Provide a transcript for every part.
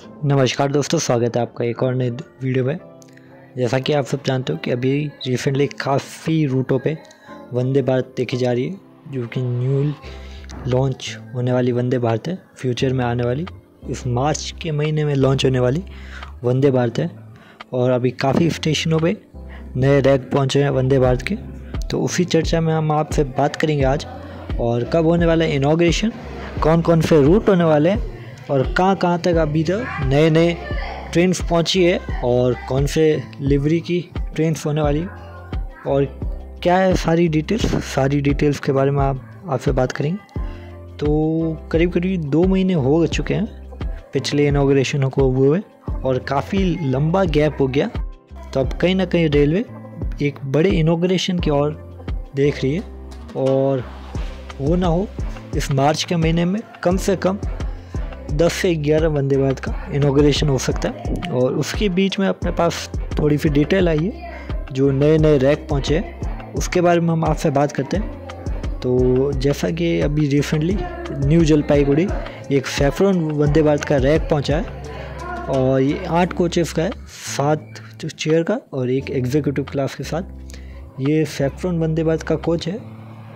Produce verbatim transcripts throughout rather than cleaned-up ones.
नमस्कार दोस्तों, स्वागत है आपका एक और नए वीडियो में। जैसा कि आप सब जानते हो कि अभी रिसेंटली काफ़ी रूटों पे वंदे भारत देखी जा रही है, जो कि न्यू लॉन्च होने वाली वंदे भारत है। फ्यूचर में आने वाली इस मार्च के महीने में लॉन्च होने वाली वंदे भारत है। और अभी काफ़ी स्टेशनों पे नए रैक पहुँचे हैं वंदे भारत के, तो उसी चर्चा में हम आपसे बात करेंगे आज। और कब होने वाला है इनॉग्रेशन, कौन कौन से रूट होने वाले हैं और कहाँ कहाँ तक अभी तक नए नए ट्रेन्स पहुँची है और कौन से लिवरी की ट्रेन्स होने वाली है और क्या है सारी डिटेल्स सारी डिटेल्स के बारे में आप आपसे बात करेंगे। तो करीब करीब दो महीने हो चुके हैं पिछले इनॉग्रेशन को हुए और काफ़ी लंबा गैप हो गया। तो अब कहीं ना कहीं रेलवे एक बड़े इनॉग्रेशन की ओर देख रही है और वो ना हो इस मार्च के महीने में कम से कम दस से ग्यारह वंदे भारत का इनॉग्रेशन हो सकता है। और उसके बीच में अपने पास थोड़ी सी डिटेल आई है, जो नए नए रैक पहुँचे हैं उसके बारे में हम आपसे बात करते हैं। तो जैसा कि अभी रिसेंटली न्यू जलपाईगुड़ी एक सैफरन वंदे भारत का रैक पहुँचा है और ये आठ कोचेस का है, सात चेयर का और एक एग्जीक्यूटिव क्लास के साथ। ये सैफरन वंदे भारत का कोच है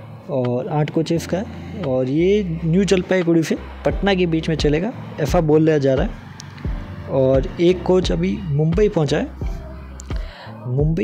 और आठ कोचेस का है और ये न्यू जलपाईगुड़ी से पटना के बीच में चलेगा, ऐसा बोल लिया जा रहा है। और एक कोच अभी मुंबई पहुंचा है। मुंबई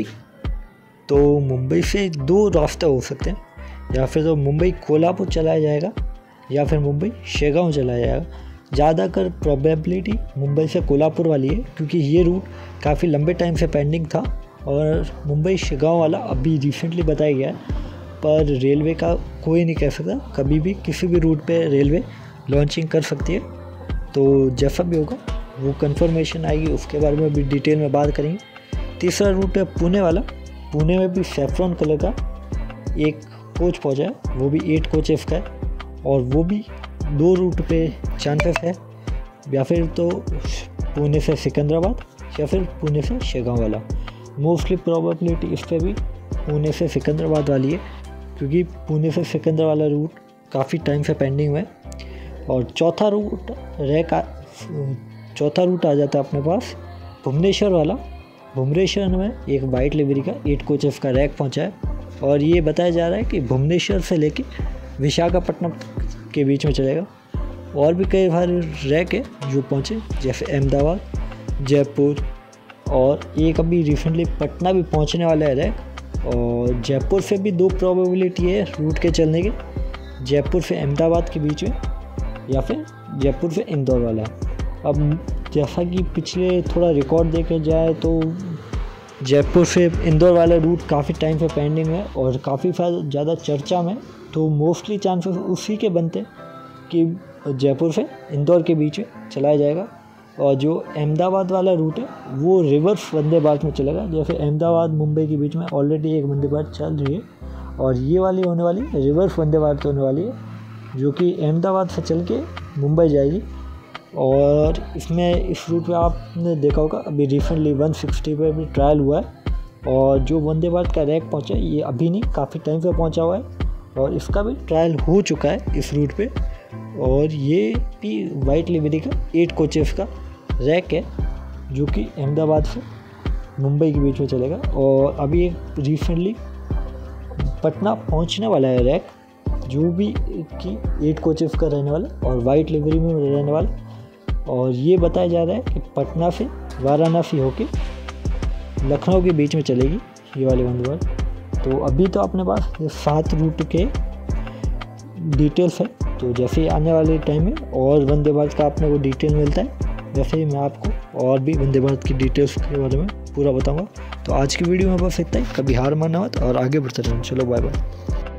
तो मुंबई से दो रास्ते हो सकते हैं, या फिर तो मुंबई कोल्हापुर चलाया जाएगा या फिर मुंबई शेगांव चलाया जाएगा। ज़्यादातर प्रोबेबिलिटी मुंबई से कोल्हापुर वाली है, क्योंकि ये रूट काफ़ी लंबे टाइम से पेंडिंग था और मुंबई शेगांव वाला अभी रिसेंटली बताया गया है। पर रेलवे का कोई नहीं कह सकता, कभी भी किसी भी रूट पे रेलवे लॉन्चिंग कर सकती है। तो जैसा भी होगा वो कंफर्मेशन आएगी, उसके बारे में भी डिटेल में बात करेंगे। तीसरा रूट है पुणे वाला। पुणे में भी सैफरन कलर का एक कोच पहुंचा है, वो भी एट कोचेस का है और वो भी दो रूट पे चांसेस है, या फिर तो पुणे से सिकंदराबाद या फिर पुणे से शेगांव वाला। मोस्टली प्रोबेबिलिटी इस पर भी पुणे से सिकंदराबाद वाली है, क्योंकि पुणे से सिकंदर वाला रूट काफ़ी टाइम से पेंडिंग में। और चौथा रूट रैक चौथा रूट आ जाता है अपने पास भुवनेश्वर वाला। भुवनेश्वर में एक वाइट लिवरी का एट कोचेस का रैक पहुंचा है और ये बताया जा रहा है कि भुवनेश्वर से लेके विशाखापट्टनम के बीच में चलेगा। और भी कई सारे रैक है जो पहुँचे, जैसे अहमदाबाद, जयपुर और एक अभी रिसेंटली पटना भी पहुँचने वाला है रैक। और जयपुर से भी दो प्रोबेबिलिटी है रूट के चलने के, जयपुर से अहमदाबाद के बीच में या फिर जयपुर से इंदौर वाला। अब जैसा कि पिछले थोड़ा रिकॉर्ड देखे जाए तो जयपुर से इंदौर वाला रूट काफ़ी टाइम से पेंडिंग है और काफ़ी ज़्यादा चर्चा में। तो मोस्टली चांसेस उसी के बनते हैं कि जयपुर से इंदौर के बीच में चलाया जाएगा। और जो अहमदाबाद वाला रूट है वो रिवर्स वंदे भारत में चलेगा, जैसे अहमदाबाद मुंबई के बीच में ऑलरेडी एक वंदे भारत चल रही है और ये वाली होने वाली रिवर्स वंदे भारत होने वाली है, जो कि अहमदाबाद से चल के मुंबई जाएगी। और इसमें इस रूट पे आपने देखा होगा अभी रिसेंटली वन सिक्सटी पे भी ट्रायल हुआ है और जो वंदे भारत का रैक पहुँचा है ये अभी नहीं, काफ़ी टाइम से पहुँचा हुआ है और इसका भी ट्रायल हो चुका है इस रूट पे। और ये भी वाइट लिवरी का एट कोचेस का रैक है, जो कि अहमदाबाद से मुंबई के बीच में चलेगा। और अभी एक रिसेंटली पटना पहुंचने वाला है रैक, जो भी कि एट कोचेस का रहने वाला और वाइट लिवरी में रहने वाला। और ये बताया जा रहा है कि पटना से वाराणसी होके लखनऊ के बीच में चलेगी ये वाली वंदे भारत। तो अभी तो अपने पास ये सात रूट के डिटेल्स है, तो जैसे ही आने वाले टाइम में और वंदे भारत का अपने को डिटेल मिलता है वैसे ही मैं आपको और भी वंदे भारत की डिटेल्स के बारे में पूरा बताऊंगा। तो आज की वीडियो में बस इतना ही। कभी हार माना मत और आगे बढ़ते रहना। चलो बाय बाय।